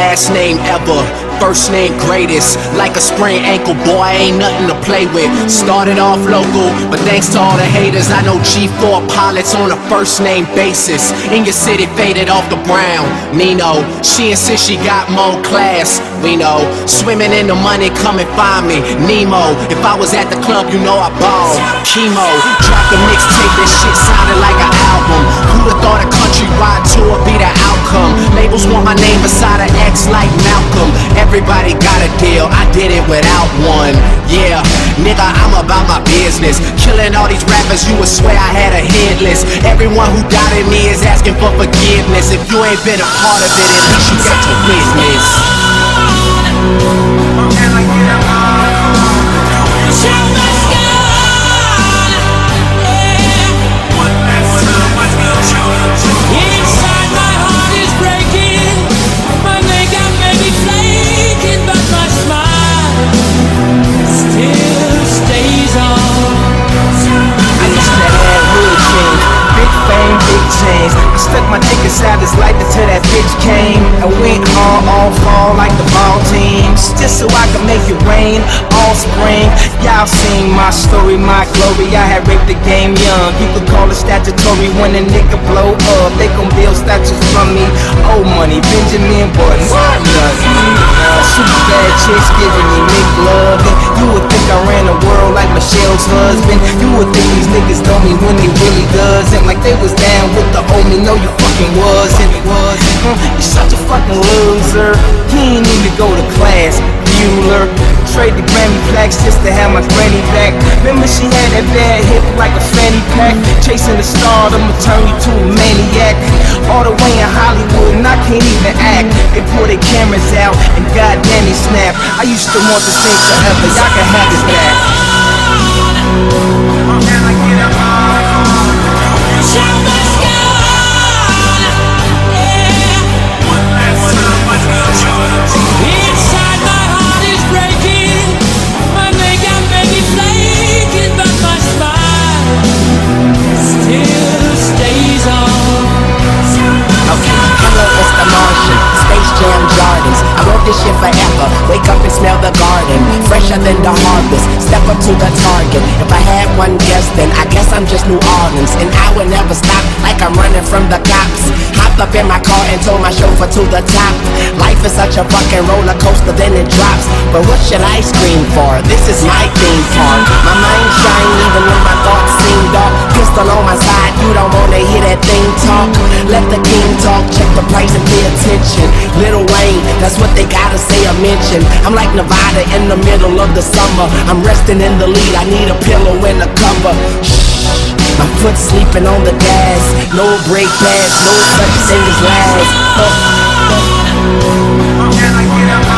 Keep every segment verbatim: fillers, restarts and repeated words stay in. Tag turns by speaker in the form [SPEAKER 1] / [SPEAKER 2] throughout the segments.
[SPEAKER 1] last name ever, first name greatest. Like a sprained ankle, boy, ain't nothing to play with. Started off local, but thanks to all the haters, I know G four pilots on a first name basis. In your city, faded off the brown. Nino, she insists she got more class. We know, swimming in the money, come and find me. Nemo, if I was at the club, you know I ball. Chemo, dropped a mixtape, that shit sounded like an album. Who'da thought a countrywide tour be the outcome? Labels want my name beside an X like Malcolm. Everybody got a deal, I did it without one. Yeah, nigga, I'm about my business. Killing all these rappers, you would swear I had a hit list. Everyone who doubted me is asking for forgiveness. If you ain't been a part of it, at least you got your business.
[SPEAKER 2] Stuck my dick inside his life until that bitch came and went hard all fall like the ball teams, just so I could make it rain all spring. Y'all seen my story, my glory. I had raped the game young. You could call it statutory when a nigga blow up. They gon' build statues from me. Old money, Benjamin Button, what nothing. Uh, super bad chicks giving me Nick love. And you would think I ran the world like Michelle's husband. You would think these niggas know me when they really doesn't. Like they was down with the old me. No, you fucking wasn't. wasn't. Mm, you're such a fucking loser. He ain't need to go to class, Bueller. Trade the Grammy plaques just to have my granny back. Remember she had that bad hip like a fanny pack. Chasing the star, I'ma turn you to a maniac. All the way in Hollywood and I can't even act. They pull their cameras out and goddamn they snap. I used to want this thing forever, y'all can have it back. Can I get up?
[SPEAKER 3] I wrote this shit forever. Wake up and smell the garden, fresher than the harvest. Step up to the target. If I had one guess, then I guess I'm just New Orleans. And I will never stop, like I'm running from the cops. Hopped up in my car and told my chauffeur to the top. Life is such a fucking roller coaster, then it drops. But what should I scream for? This is my theme park. My mind shine even when my thoughts seem dark. Pistol on my side, you don't wanna hear that thing talk. Let the king talk, check the price and pay attention. Lil Wayne, that's what they gotta say or mention. I'm like Nevada in the middle of the summer. I'm resting in the lead, I need a pillow and a cover. Shh, my foot sleeping on the gas. No brake pads, no such thing as last. uh, Can I get up?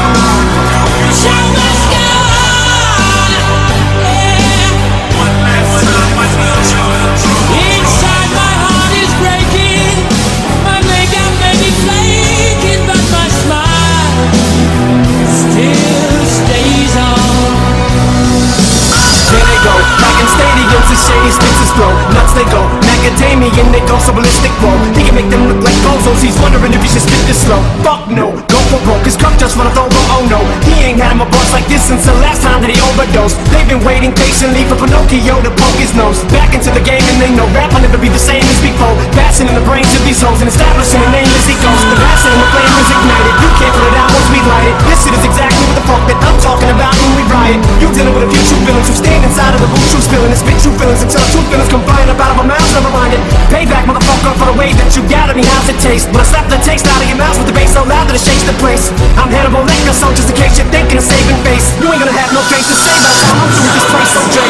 [SPEAKER 2] Spaces grow, nuts they go, macadamia and they go so ballistic, bro. He can make them look like bozos, he's wondering if he should spit this slow. Fuck no, go for broke, his cup just wanna throw, oh no. He ain't had him a boss like this since the last time that he overdosed. They've been waiting patiently for Pinocchio to poke his nose back into the game, and they know rap will never be the same as before. Passing in the brains of these hoes and establishing a name as he goes. The passion and the flame is ignited, you can't put it out once we light it. This shit is exactly what the fuck that I'm talking about when we riot. You dealing with a few true villains who stand inside of the booth, true spilling and spit true feelings until true feelings come flying up out of our mouths, never mind it. Payback, motherfucker, for the way that you got me. How's it taste? When I slap the taste out of your mouth with the bass so loud that it shakes the place. I'm Hannibal Lecter, so just in case you're thinking of saving face, you ain't gonna have no face to say by the time I'm through with this place, so J.